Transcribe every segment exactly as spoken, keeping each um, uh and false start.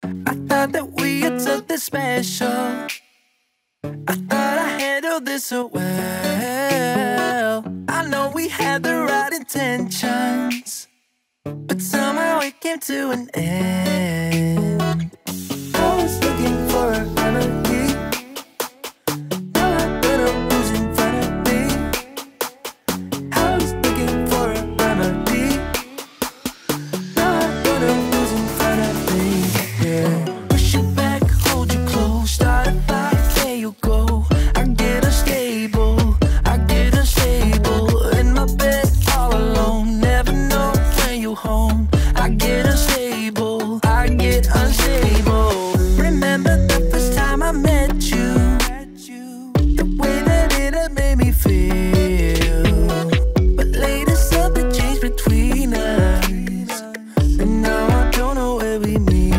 I thought that we had something special. I thought I handled this so well. I know we had the right intentions, but somehow it came to an end. I was looking for a remedy. Now I better who's in front of me. I was looking for a remedy. Now I better who's in front of me. Yeah. Push you back, hold you close, start a fight, there you go. I get unstable, I get unstable. In my bed all alone, never know when you home. I get unstable, I get unstable. Remember the first time I met you, the way that it had made me feel. But later something changed between us, and now I don't know where we meet.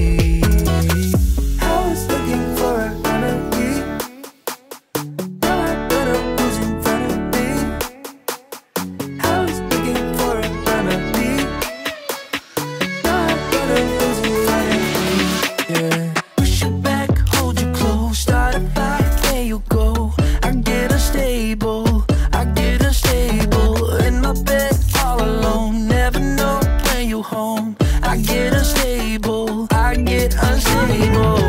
I was looking for a remedy. Now I better who's in front of me. I was looking for a remedy. Now I better who's in front of me. Yeah. Push you back, hold you close, start a fight, there you go. I get unstable, I get unstable. In my bed all alone, never know when you home. I get unstable, I get unstable.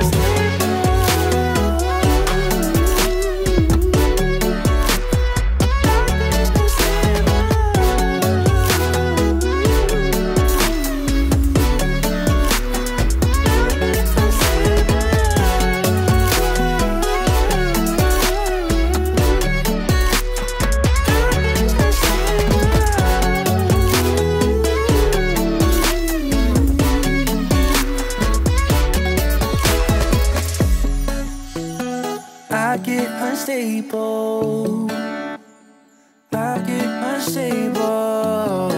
I get unstable, I get unstable.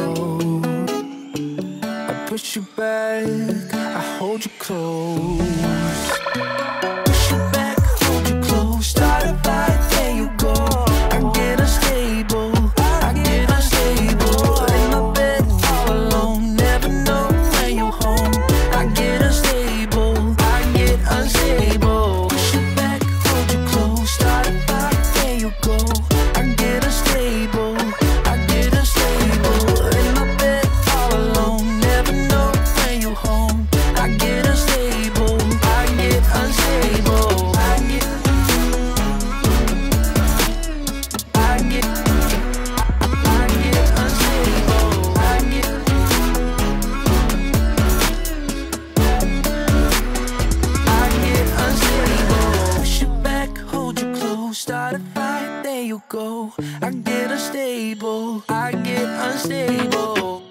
I push you back, I hold you close. Push you back, hold you close, start a fight, there you go. I get unstable, I get unstable. In my bed all alone, never know when you home. I get unstable, I get unstable. Push you back, hold you close, start a fight, there you go. I get unstable, I get unstable. In my bed all alone, never know when you home. I get unstable, I get unstable. I get, I get, I get unstable. I get, I get unstable. Push you back, hold you close, start a fight, there you go. I get unstable, I get unstable.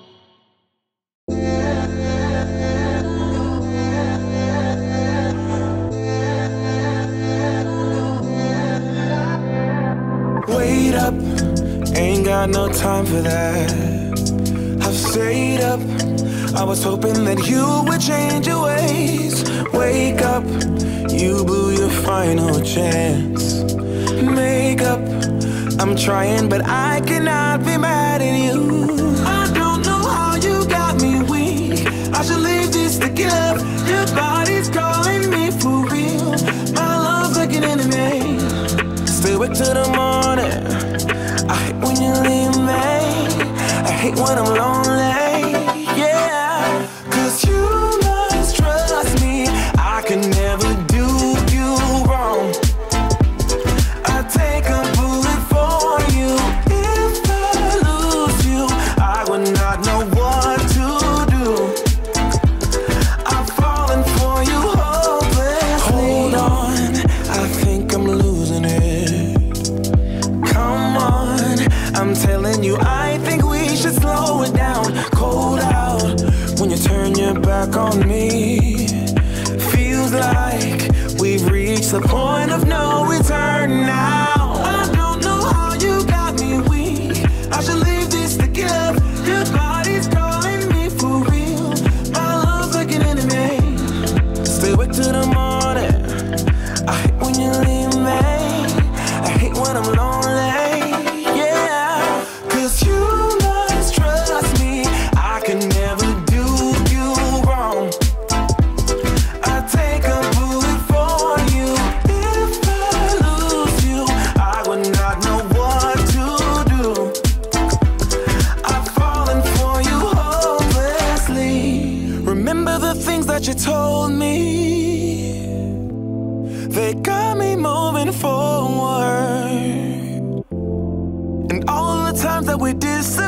Wait up, ain't got no time for that. I've stayed up, I was hoping that you would change your ways. Wake up, you blew your final chance. Make up, I'm trying but I cannot be mad at you. I don't know how you got me weak, I should leave this to give. Your body's calling me for real, my love's like an enemy. Stay awake till the morning, I hate when you leave me, I hate when I'm lonely, yeah. Cause you must trust me, I can never do you wrong. I take a bullet for you, if I lose you, I would not know what to do. I'm falling for you hopelessly. Hold on, I think I'm losing it. Come on, I'm telling you, I think we should slow it down. Cold out when you turn your back on me. Feels like we've reached the point of no return now. I don't know how you got me weak, I should leave this to give. Your body's calling me for real, my love's like an enemy. Stay awake till the morning, I hate when you leave me, I hate when I'm lonely, yeah. Cause you must trust me, I can never do you wrong. you told me, they got me moving forward. And all the times that we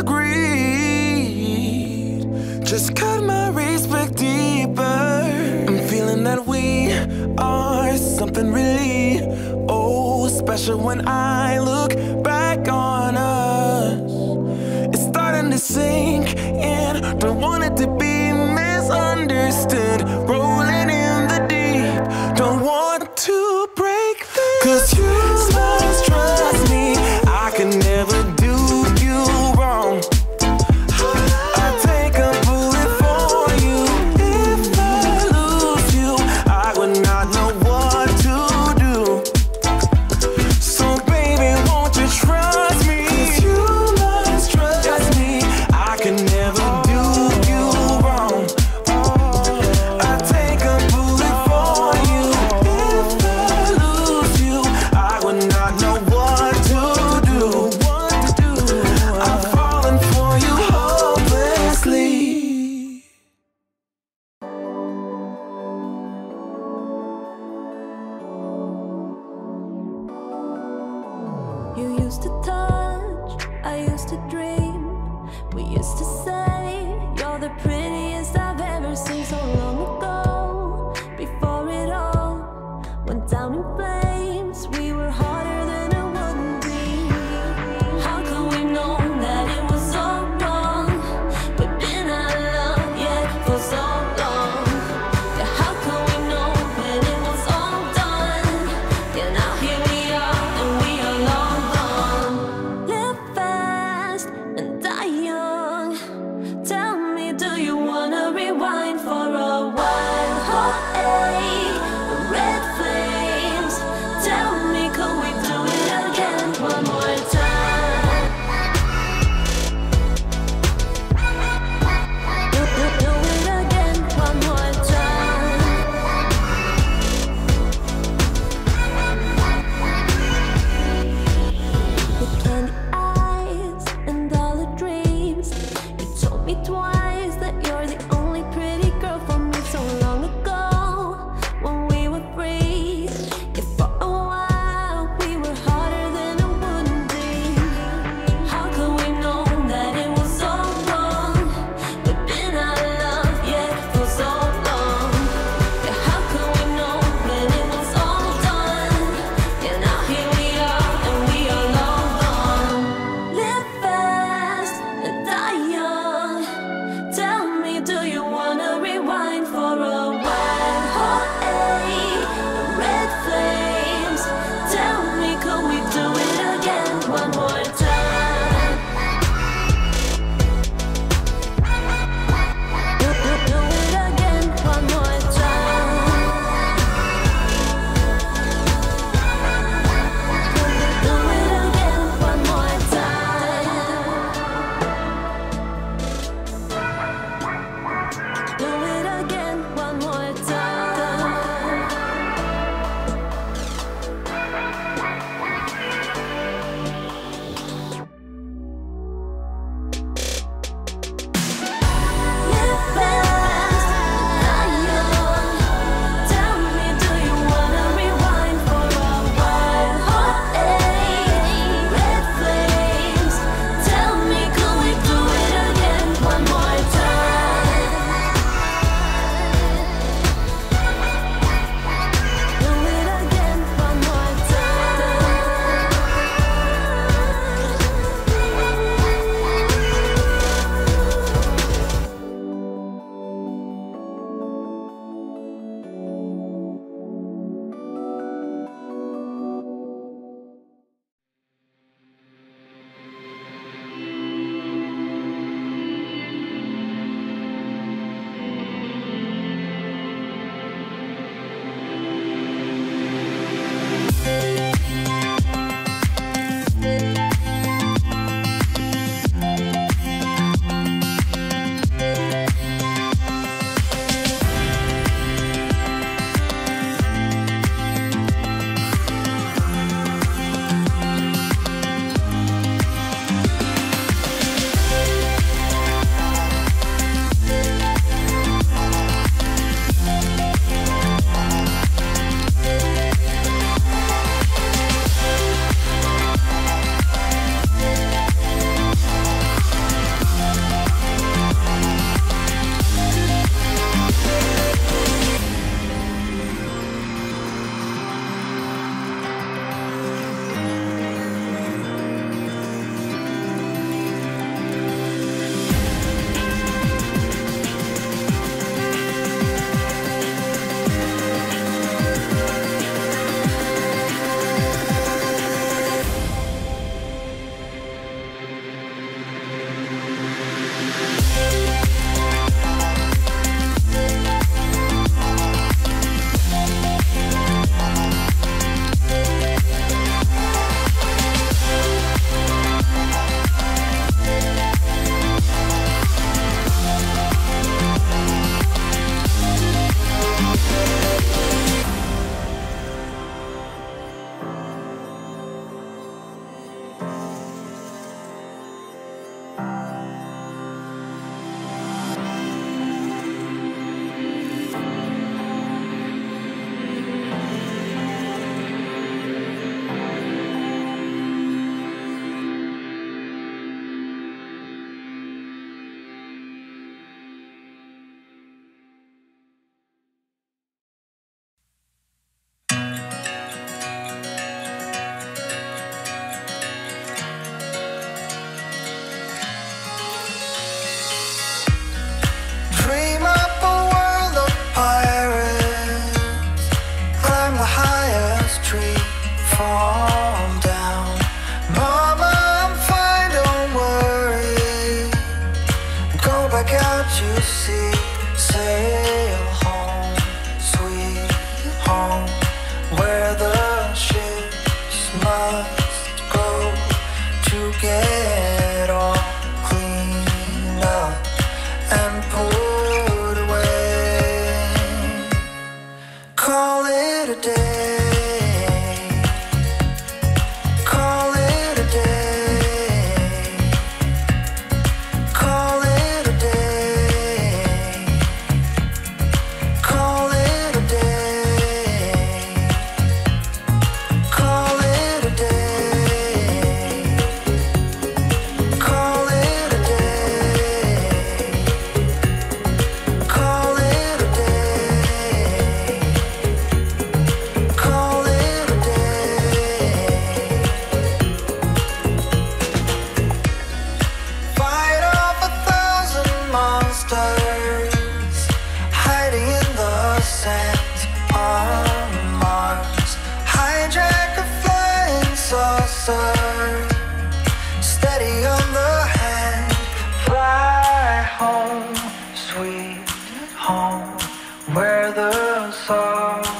disagreed just cut my respect deeper. I'm feeling that we are something really, oh, special when I look back on us. It's starting to sink in, don't want it to be misunderstood. Rolling in the deep, don't want to break this. Cause you must trust me, I can never do you wrong. I take a bullet for you. If I lose you, I would not know what to do. So baby, won't you trust me? Cause you must trust me, I can never do you wrong. I take a bullet for you. If I lose you, I Call it a day. Call it a day. Call it a day. Call it a day. Call it a day. Call it a day. Call it a day. Call it a day. Fight off a thousand monsters hiding in the sand on Mars. Hijack a flying saucer, steady on the hand. Fly home, sweet home, where the stars